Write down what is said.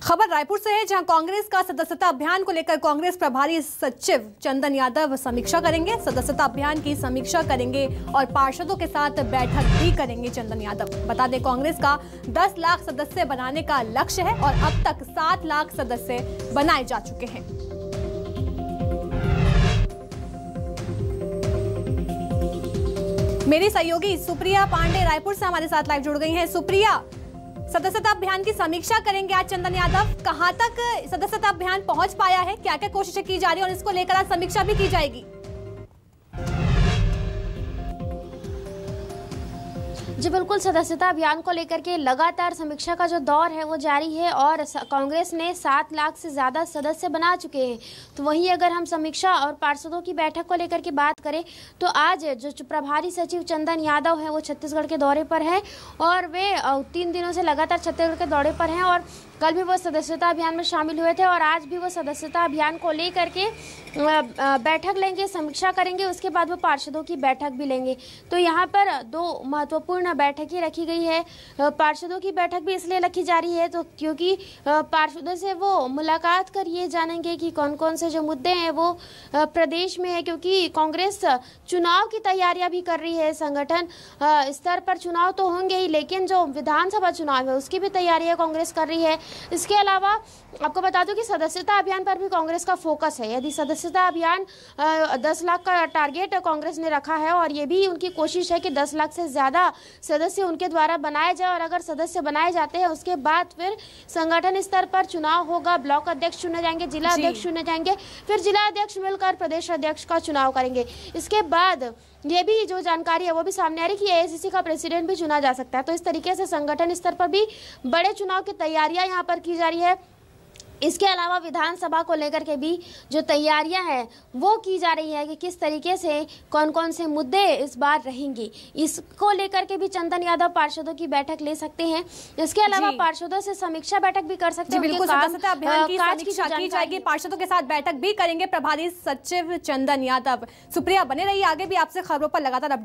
खबर रायपुर से है, जहां कांग्रेस का सदस्यता अभियान को लेकर कांग्रेस प्रभारी सचिव चंदन यादव समीक्षा करेंगे। सदस्यता अभियान की समीक्षा करेंगे और पार्षदों के साथ बैठक भी करेंगे चंदन यादव। बता दें, कांग्रेस का 10 लाख सदस्य बनाने का लक्ष्य है और अब तक 7 लाख सदस्य बनाए जा चुके हैं। मेरी सहयोगी सुप्रिया पांडे रायपुर से हमारे साथ लाइव जुड़ गई हैं। सुप्रिया, सदस्यता अभियान की समीक्षा करेंगे आज चंदन यादव। कहां तक सदस्यता अभियान पहुंच पाया है, क्या क्या कोशिशें की जा रही है और इसको लेकर आज समीक्षा भी की जाएगी? जी बिल्कुल, सदस्यता अभियान को लेकर के लगातार समीक्षा का जो दौर है वो जारी है और कांग्रेस ने 7 लाख से ज़्यादा सदस्य बना चुके हैं। तो वहीं अगर हम समीक्षा और पार्षदों की बैठक को लेकर के बात करें तो आज जो प्रभारी सचिव चंदन यादव हैं वो छत्तीसगढ़ के दौरे पर हैं और वे 3 दिनों से लगातार छत्तीसगढ़ के दौरे पर हैं और कल भी वो सदस्यता अभियान में शामिल हुए थे और आज भी वो सदस्यता अभियान को लेकर के बैठक लेंगे, समीक्षा करेंगे। उसके बाद वो पार्षदों की बैठक भी लेंगे। तो यहाँ पर 2 महत्वपूर्ण बैठकें रखी गई है। पार्षदों की बैठक भी इसलिए रखी जा रही है तो क्योंकि पार्षदों से वो मुलाकात कर ये जानेंगे कि कौन कौन से जो मुद्दे हैं वो प्रदेश में है, क्योंकि कांग्रेस चुनाव की तैयारियां भी कर रही है। संगठन स्तर पर चुनाव तो होंगे ही, लेकिन जो विधानसभा चुनाव है उसकी भी तैयारियां कांग्रेस कर रही है। इसके अलावा आपको बता दूं कि सदस्यता अभियान पर भी कांग्रेस का फोकस है। यदि सदस्यता अभियान 10 लाख का टारगेट कांग्रेस ने रखा है और ये भी उनकी कोशिश है कि 10 लाख से ज़्यादा सदस्य उनके द्वारा बनाए जाए और अगर सदस्य बनाए जाते हैं उसके बाद फिर संगठन स्तर पर चुनाव होगा, ब्लॉक अध्यक्ष चुने जाएंगे, जिला अध्यक्ष चुने जाएंगे, फिर जिला अध्यक्ष मिलकर प्रदेश अध्यक्ष का चुनाव करेंगे। इसके बाद ये भी जो जानकारी है वो भी सामने आ रही कि एआईसीसी का प्रेसिडेंट भी चुना जा सकता है। तो इस तरीके से संगठन स्तर पर भी बड़े चुनाव की तैयारियां यहाँ पर की जा रही है। इसके अलावा विधानसभा को लेकर के भी जो तैयारियां हैं वो की जा रही है कि किस तरीके से कौन कौन से मुद्दे इस बार रहेंगे, इसको लेकर के भी चंदन यादव पार्षदों की बैठक ले सकते हैं। इसके अलावा पार्षदों से समीक्षा बैठक भी कर सकते हैं। बिल्कुल, सदस्यता अभियान की समीक्षा की जाएगी, पार्षदों के साथ बैठक भी करेंगे प्रभारी सचिव चंदन यादव। सुप्रिया, बने रहिए, आगे भी आपसे खबरों पर लगातार